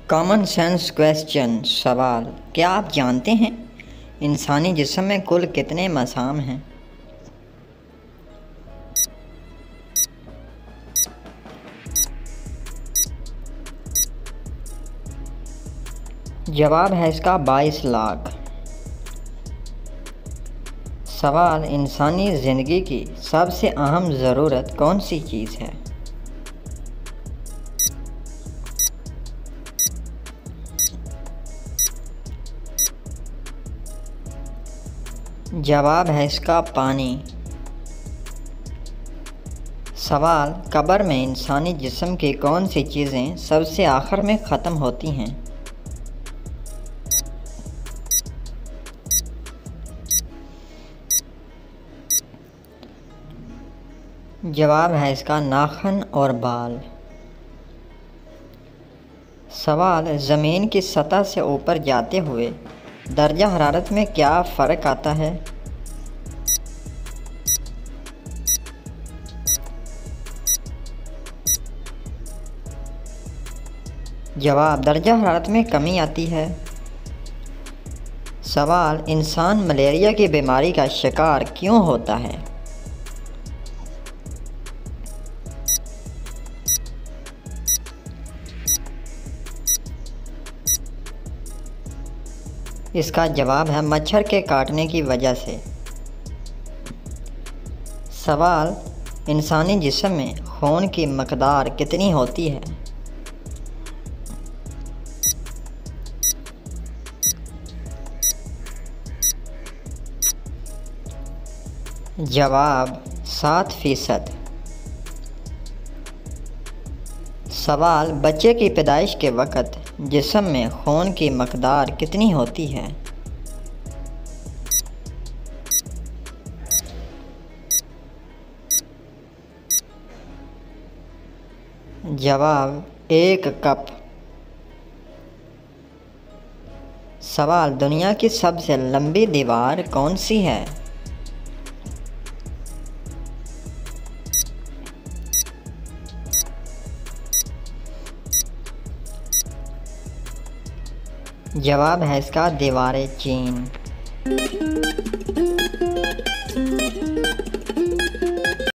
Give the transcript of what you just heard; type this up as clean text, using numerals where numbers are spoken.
Common sense question सवाल, क्या आप जानते हैं इंसानी जिस्म में कुल कितने मसाम हैं? जवाब है इसका 22 लाख। सवाल, इंसानी ज़िंदगी की सबसे अहम ज़रूरत कौन सी चीज़ है? जवाब है इसका पानी। सवाल, कब्र में इंसानी जिस्म की कौन सी चीज़ें सबसे आखिर में ख़त्म होती हैं? जवाब है इसका नाखून और बाल। सवाल, ज़मीन की सतह से ऊपर जाते हुए दर्जा हरारत में क्या फ़र्क आता है? जवाब, दर्जा हरारत में कमी आती है। सवाल, इंसान मलेरिया की बीमारी का शिकार क्यों होता है? इसका जवाब है मच्छर के काटने की वजह से। सवाल, इंसानी जिस्म में खून की मकदार कितनी होती है? जवाब, 7%। सवाल, बच्चे की पैदाइश के वक़्त जिस्म में खून की मकदार कितनी होती है? जवाब, 1 कप। सवाल, दुनिया की सबसे लंबी दीवार कौन सी है? जवाब है इसका दीवार चीन।